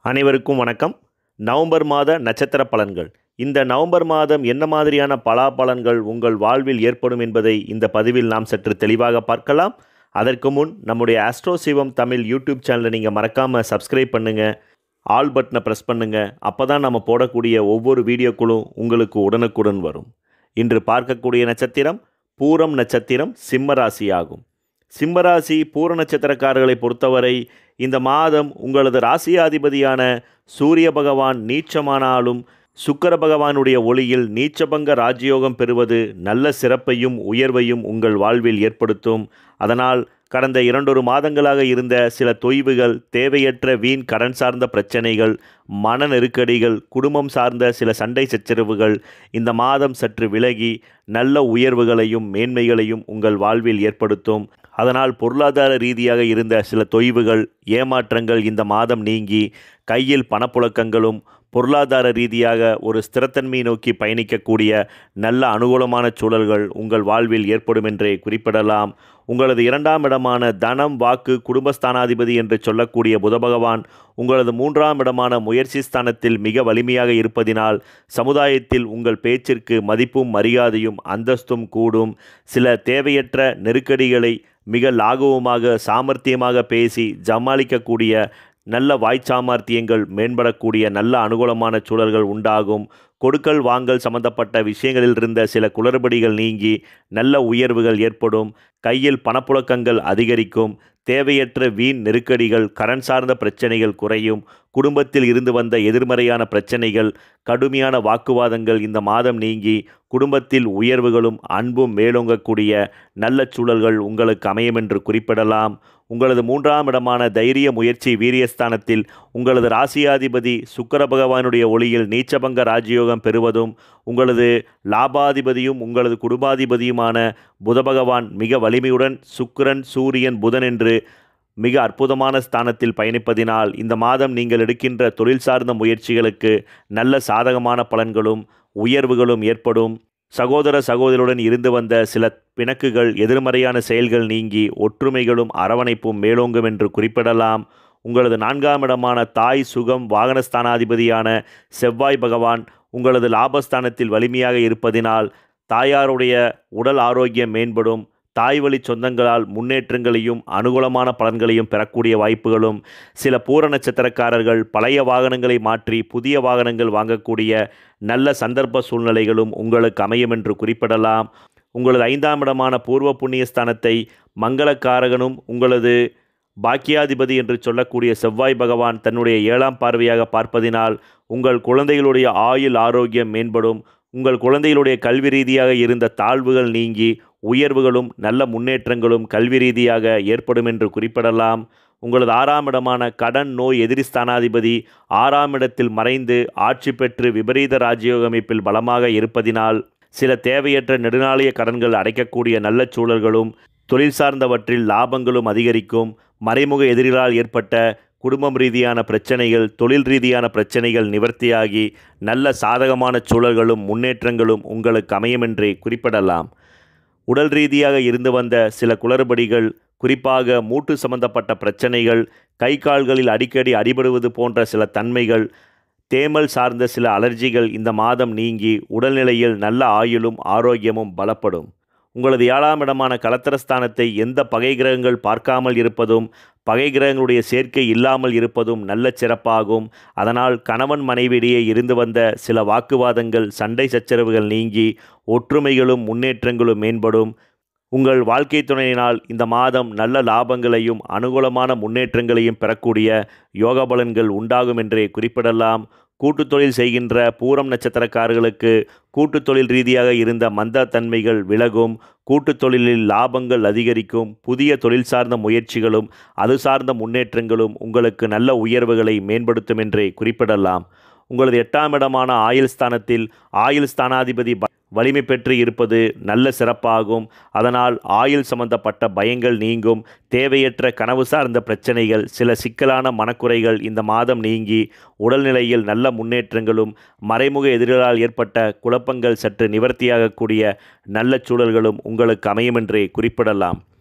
அனைவருக்கும் வணக்கம். நவம்பர் மாத நட்சத்திர பலன்கள். இந்த நவம்பர் மாதம் என்ன மாதிரியான பலாபலன்கள் உங்கள் வாழ்வில் ஏற்படும் என்பதை இந்த பதிவில் நாம் சற்று தெளிவாக பார்க்கலாம். அதற்கு முன் நம்முடைய ஆஸ்ட்ரோ சிவம் தமிழ் யூடியூப் சேனலை நீங்கள் மறக்காமல் சப்ஸ்கிரைப் பண்ணுங்கள், ஆல் பட்டனை ப்ரெஸ் பண்ணுங்கள். அப்போ தான் நம்ம போடக்கூடிய ஒவ்வொரு வீடியோக்களும் உங்களுக்கு உடனுக்குடன் வரும். இன்று பார்க்கக்கூடிய நட்சத்திரம் பூரம் நட்சத்திரம், சிம்ம ராசி ஆகும். சிம்மராசி பூர நட்சத்திரக்காரர்களை பொறுத்தவரை இந்த மாதம் உங்களது ராசியாதிபதியான சூரிய பகவான் நீச்சமானாலும் சுக்கிர பகவானுடைய ஒளியில் நீச்சபங்க ராஜயோகம் பெறுவது நல்ல சிறப்பையும் உயர்வையும் உங்கள் வாழ்வில் ஏற்படுத்தும். அதனால் கடந்த 2 மாதங்களாக இருந்த சில தொய்வுகள், தேவையற்ற வீண் கடன் சார்ந்த பிரச்சனைகள், மன நெருக்கடிகள், குடும்பம் சார்ந்த சில சண்டை சச்சரவுகள் இந்த மாதம் சற்று விலகி நல்ல உயர்வுகளையும் மேன்மைகளையும் உங்கள் வாழ்வில் ஏற்படுத்தும். அதனால் பொருளாதார ரீதியாக இருந்த சில தொய்வுகள், ஏமாற்றங்கள் இந்த மாதம் நீங்கி கையில் பணப்புழக்கங்களும், பொருளாதார ரீதியாக ஒரு ஸ்திரத்தன்மை நோக்கி பயணிக்கக்கூடிய நல்ல அனுகூலமான சூழல்கள் உங்கள் வாழ்வில் ஏற்படும் என்றே குறிப்பிடலாம். உங்களது 2ஆம் இடமான தனம், வாக்கு, குடும்பஸ்தானாதிபதி என்று சொல்லக்கூடிய புத பகவான் உங்களது 3ஆம் இடமான முயற்சி ஸ்தானத்தில் மிக வலிமையாக இருப்பதினால் சமுதாயத்தில் உங்கள் பேச்சிற்கு மதிப்பும் மரியாதையும் அந்தஸ்தும் கூடும். சில தேவையற்ற நெருக்கடிகளை மிக லாகவமாக சாமர்த்தியமாக பேசி சமாளிக்கக்கூடிய நல்ல வாய்ச்சாமர்த்தியங்கள் மேம்படக்கூடிய நல்ல அனுகூலமான சூழல்கள் உண்டாகும். கொடுக்கல் வாங்கல் சம்பந்தப்பட்ட விஷயங்களில் இருந்த சில குளறுபடிகள் நீங்கி நல்ல உயர்வுகள் ஏற்படும். கையில் பணப்புழக்கங்கள் அதிகரிக்கும். தேவையற்ற வீண் நெருக்கடிகள், கடன் சார்ந்த பிரச்சனைகள் குறையும். குடும்பத்தில் இருந்து வந்த எதிர்மறையான பிரச்சனைகள், கடுமையான வாக்குவாதங்கள் இந்த மாதம் நீங்கி குடும்பத்தில் உயர்வுகளும் அன்பும் மேலோங்கக்கூடிய நல்ல சூழல்கள் உங்களுக்கு அமையும் என்று குறிப்பிடலாம். உங்களது 3ஆம் இடமான தைரிய முயற்சி வீரியஸ்தானத்தில் உங்களது ராசியாதிபதி சுக்கிர பகவானுடைய ஒளியில் நீச்சபங்க ராஜயோகம் பெறுவதும், உங்களது லாபாதிபதியும் உங்களது குடும்பாதிபதியுமான புத பகவான் மிக வலிமையுடன் சுக்கிரன், சூரியன், புதன் என்று மிக அற்புதமான ஸ்தானத்தில் பயணிப்பதினால் இந்த மாதம் நீங்கள் எடுக்கின்ற தொழில் சார்ந்த முயற்சிகளுக்கு நல்ல சாதகமான பலன்களும் உயர்வுகளும் ஏற்படும். சகோதர சகோதரியுடன் இருந்து வந்த சில பிணக்குகள், எதிர்மறையான செயல்கள் நீங்கி ஒற்றுமைகளும் அரவணைப்பும் மேலோங்கும் என்று குறிப்பிடலாம். உங்களது 4ஆம் இடமான தாய், சுகம், வாகனஸ்தானாதிபதியான செவ்வாய் பகவான் உங்களது லாபஸ்தானத்தில் வலிமையாக இருப்பதினால் தாயாருடைய உடல் ஆரோக்கியம் மேம்படும். தாய் வழி சொந்தங்களால் முன்னேற்றங்களையும் அனுகூலமான பலன்களையும் பெறக்கூடிய வாய்ப்புகளும், சில பூர நட்சத்திரக்காரர்கள் பழைய வாகனங்களை மாற்றி புதிய வாகனங்கள் வாங்கக்கூடிய நல்ல சந்தர்ப்ப சூழ்நிலைகளும் உங்களுக்கு அமையும் என்று குறிப்பிடலாம். உங்களது 5ஆம் இடமான பூர்வ புண்ணியஸ்தானத்தை மங்களக்காரகனும் உங்களது பாக்கியாதிபதி என்று சொல்லக்கூடிய செவ்வாய் பகவான் தன்னுடைய 7ஆம் பார்வையாக பார்ப்பதினால் உங்கள் குழந்தைகளுடைய ஆயுள் ஆரோக்கியம் மேம்படும். உங்கள் குழந்தைகளுடைய கல்வி ரீதியாக இருந்த தாழ்வுகள் நீங்கி உயர்வுகளும் நல்ல முன்னேற்றங்களும் கல்வி ரீதியாக ஏற்படும் என்று குறிப்பிடலாம். உங்களது 6ஆம் இடமான கடன், நோய், எதிரி ஸ்தானாதிபதி 6ஆம் இடத்தில் மறைந்து ஆட்சி பெற்று விபரீத ராஜயோக அமைப்பில் பலமாக இருப்பதினால் சில தேவையற்ற நெடுநாளைய கடன்கள் அடைக்கக்கூடிய நல்ல சூழல்களும், தொழில் சார்ந்தவற்றில் லாபங்களும் அதிகரிக்கும். மறைமுக எதிரிகளால் ஏற்பட்ட குடும்பம் ரீதியான பிரச்சனைகள், தொழில் ரீதியான பிரச்சனைகள் நிவர்த்தியாகி நல்ல சாதகமான சூழல்களும் முன்னேற்றங்களும் உங்களுக்கு அமையும் என்றே குறிப்பிடலாம். உடல் ரீதியாக இருந்து வந்த சில குளறுபடிகள், குறிப்பாக மூட்டு சம்பந்தப்பட்ட பிரச்சனைகள், கை கால்களில் அடிக்கடி அடிபடுவது போன்ற சில தன்மைகள், தேமல் சார்ந்த சில அலர்ஜிகள் இந்த மாதம் நீங்கி உடல்நிலையில் நல்ல ஆயுளும் ஆரோக்கியமும் பலப்படும். உங்களது 7ஆம் இடமான கலத்திரஸ்தானத்தை எந்த பகை கிரகங்கள் பார்க்காமல் இருப்பதும், பகை கிரகங்களுடைய சேர்க்கை இல்லாமல் இருப்பதும் நல்ல சிறப்பாகும். அதனால் கணவன் மனைவியிடையே இருந்து வந்த சில வாக்குவாதங்கள், சண்டை சச்சரவுகள் நீங்கி ஒற்றுமைகளும் முன்னேற்றங்களும் மேம்படும். உங்கள் வாழ்க்கை துணையினால் இந்த மாதம் நல்ல லாபங்களையும் அனுகூலமான முன்னேற்றங்களையும் பெறக்கூடிய யோக பலன்கள் உண்டாகும் என்றே குறிப்பிடலாம். கூட்டுத் தொழில் செய்கின்ற பூரம் நட்சத்திரக்காரர்களுக்கு கூட்டுத் தொழில் ரீதியாக இருந்த மந்த தன்மைகள் விலகும். கூட்டுத் தொழிலில் லாபங்கள் அதிகரிக்கும். புதிய தொழில் சார்ந்த முயற்சிகளும் அது சார்ந்த முன்னேற்றங்களும் உங்களுக்கு நல்ல உயர்வுகளை மேம்படுத்தும் என்றே குறிப்பிடலாம். உங்களது 8ஆம் இடமான ஆயுள் ஸ்தானத்தில் ஆயுள் ஸ்தானாதிபதி வலிமை பெற்று இருப்பது நல்ல சிறப்பாகும். அதனால் ஆயுள் சம்பந்தப்பட்ட பயங்கள் நீங்கும். தேவையற்ற கனவு சார்ந்த பிரச்சனைகள், சில சிக்கலான மனக்குறைகள் இந்த மாதம் நீங்கி உடல்நிலையில் நல்ல முன்னேற்றங்களும், மறைமுக எதிரிகளால் ஏற்பட்ட குழப்பங்கள் சற்று நிவர்த்தியாகக்கூடிய நல்ல சூழல்களும் உங்களுக்கு அமையும் என்றே குறிப்பிடலாம்.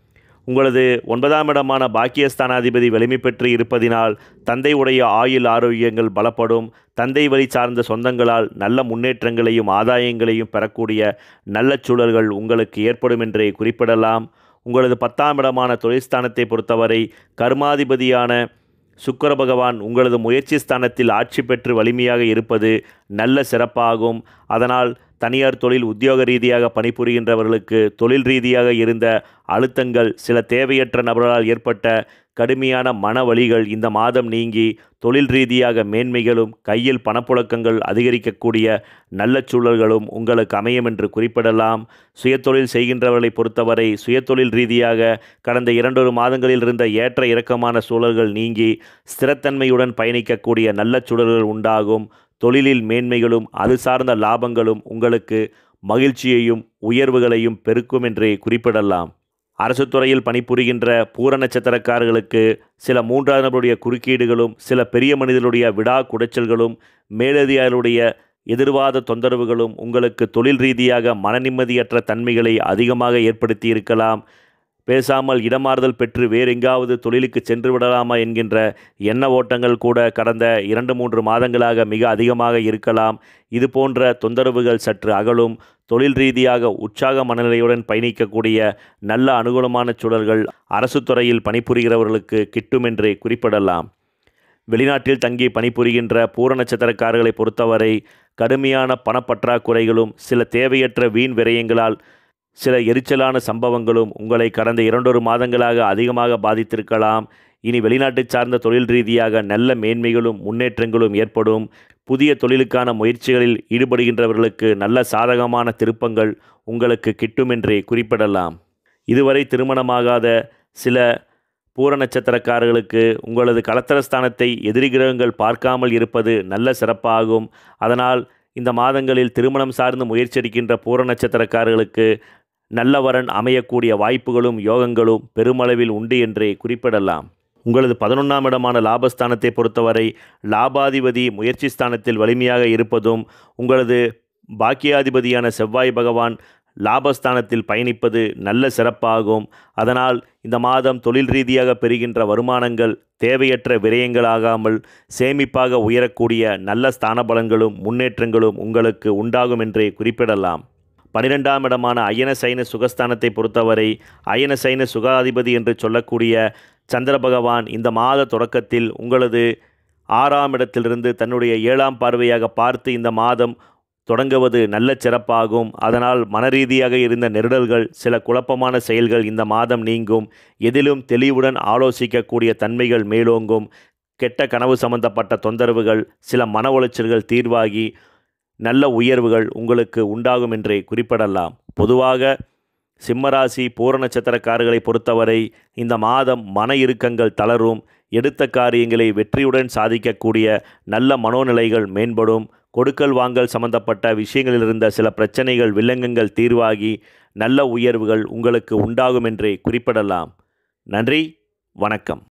உங்களது 9ஆம் இடமான பாக்கியஸ்தானாதிபதி வலிமை பெற்று இருப்பதினால் தந்தையுடைய ஆயுள் ஆரோக்கியங்கள் பலப்படும். தந்தை வழி சார்ந்த சொந்தங்களால் நல்ல முன்னேற்றங்களையும் ஆதாயங்களையும் பெறக்கூடிய நல்ல சூழல்கள் உங்களுக்கு ஏற்படும் என்றே குறிப்பிடலாம். உங்களது 10ஆம் இடமான தொழில்ஸ்தானத்தை பொறுத்தவரை கர்மாதிபதியான சுக்கிர பகவான் உங்களது முயற்சி ஸ்தானத்தில் ஆட்சி பெற்று வலிமையாக இருப்பது நல்ல சிறப்பாகும். அதனால் தனியார் தொழில் உத்தியோக ரீதியாக பணிபுரிகின்றவர்களுக்கு தொழில் ரீதியாக இருந்த அழுத்தங்கள், சில தேவையற்ற நபர்களால் ஏற்பட்ட கடுமையான மன வலிகள் இந்த மாதம் நீங்கி தொழில் ரீதியாக மேன்மைகளும் கையில் பணப்புழக்கங்கள் அதிகரிக்கக்கூடிய நல்ல சூழல்களும் உங்களுக்கு அமையும் என்று குறிப்பிடலாம். சுயதொழில் செய்கின்றவர்களை பொறுத்தவரை சுயதொழில் ரீதியாக கடந்த 2 மாதங்களில் இருந்த ஏற்ற இறக்கமான சூழல்கள் நீங்கி ஸ்திரத்தன்மையுடன் பயணிக்கக்கூடிய நல்ல சூழல்கள் உண்டாகும். தொழிலில் மேன்மைகளும் அது சார்ந்த லாபங்களும் உங்களுக்கு மகிழ்ச்சியையும் உயர்வுகளையும் பெருக்கும் என்றே குறிப்பிடலாம். அரசு துறையில் பணிபுரிகின்ற பூர நட்சத்திரக்காரர்களுக்கு சில 3ஆம் நபருடைய குறுக்கீடுகளும், சில பெரிய மனிதர்களுடைய விடா குடைச்சல்களும், மேலதிகாரிகளுடைய எதிர்வாத தொந்தரவுகளும் உங்களுக்கு தொழில் ரீதியாக மனநிம்மதியற்ற தன்மைகளை அதிகமாக ஏற்படுத்தி இருக்கலாம். பேசாமல் இடமாறுதல் பெற்று வேறு எங்காவது தொழிலுக்கு சென்று விடலாமா என்கின்ற எண்ண ஓட்டங்கள் கூட கடந்த 2-3 மாதங்களாக மிக அதிகமாக இருக்கலாம். இது போன்ற தொந்தரவுகள் சற்று அகலும். தொழில் ரீதியாக உற்சாக மனநிலையுடன் பயணிக்கக்கூடிய நல்ல அனுகூலமான சூழல்கள் அரசு துறையில் பணிபுரிகிறவர்களுக்கு கிட்டும் என்றே குறிப்பிடலாம். வெளிநாட்டில் தங்கி பணிபுரிகின்ற பூர நட்சத்திரக்காரர்களை பொறுத்தவரை கடுமையான பணப்பற்றாக்குறைகளும், சில தேவையற்ற வீண் விரயங்களால் சில எரிச்சலான சம்பவங்களும் உங்களை கடந்த 2 மாதங்களாக அதிகமாக பாதித்திருக்கலாம். இனி வெளிநாட்டு சார்ந்த தொழில் ரீதியாக நல்ல மேன்மைகளும் முன்னேற்றங்களும் ஏற்படும். புதிய தொழிலுக்கான முயற்சிகளில் ஈடுபடுகின்றவர்களுக்கு நல்ல சாதகமான திருப்பங்கள் உங்களுக்கு கிட்டும் என்றே குறிப்பிடலாம். இதுவரை திருமணமாகாத சில பூர நட்சத்திரக்காரர்களுக்கு உங்களது கலத்திரஸ்தானத்தை எதிரி கிரகங்கள் பார்க்காமல் இருப்பது நல்ல சிறப்பாகும். அதனால் இந்த மாதங்களில் திருமணம் சார்ந்து முயற்சி எடுக்கின்ற பூர நட்சத்திரக்காரர்களுக்கு நல்ல வரன் அமையக்கூடிய வாய்ப்புகளும் யோகங்களும் பெருமளவில் உண்டு என்றே குறிப்பிடலாம். உங்களது 11ஆம் இடமான லாபஸ்தானத்தை பொறுத்தவரை லாபாதிபதி முயற்சி ஸ்தானத்தில் வலிமையாக இருப்பதும், உங்களது பாக்கியாதிபதியான செவ்வாய் பகவான் லாபஸ்தானத்தில் பயணிப்பது நல்ல சிறப்பாகும். அதனால் இந்த மாதம் தொழில் ரீதியாக பெறுகின்ற வருமானங்கள் தேவையற்ற விரயங்களாகாமல் சேமிப்பாக உயரக்கூடிய நல்ல ஸ்தான பலன்களும் முன்னேற்றங்களும் உங்களுக்கு உண்டாகும் என்றே குறிப்பிடலாம். 12ஆம் இடமான அயன சைன சுகஸ்தானத்தை பொறுத்தவரை அயன சைன சுகாதிபதி என்று சொல்லக்கூடிய சந்திர பகவான் இந்த மாத தொடக்கத்தில் உங்களது 6ஆம் இடத்திலிருந்து தன்னுடைய 7ஆம் பார்வையாக பார்த்து இந்த மாதம் தொடங்குவது நல்ல சிறப்பாகும். அதனால் மனரீதியாக இருந்த நெருடல்கள், சில குழப்பமான செயல்கள் இந்த மாதம் நீங்கும். எதிலும் தெளிவுடன் ஆலோசிக்கக்கூடிய தன்மைகள் மேலோங்கும். கெட்ட கனவு சம்பந்தப்பட்ட தொந்தரவுகள், சில மன உளைச்சல்கள் தீர்வாகி நல்ல உயர்வுகள் உங்களுக்கு உண்டாகும் என்றே குறிப்பிடலாம். பொதுவாக சிம்மராசி பூர நட்சத்திரக்காரர்களை பொறுத்தவரை இந்த மாதம் மன இறுக்கங்கள் தளரும். எடுத்த காரியங்களை வெற்றியுடன் சாதிக்கக்கூடிய நல்ல மனோநிலைகள் மேம்படும். கொடுக்கல் வாங்கல் சம்பந்தப்பட்ட விஷயங்களில் இருந்த சில பிரச்சனைகள் வில்லங்கங்கள் தீர்வாகி நல்ல உயர்வுகள் உங்களுக்கு உண்டாகும் என்றே குறிப்பிடலாம். நன்றி, வணக்கம்.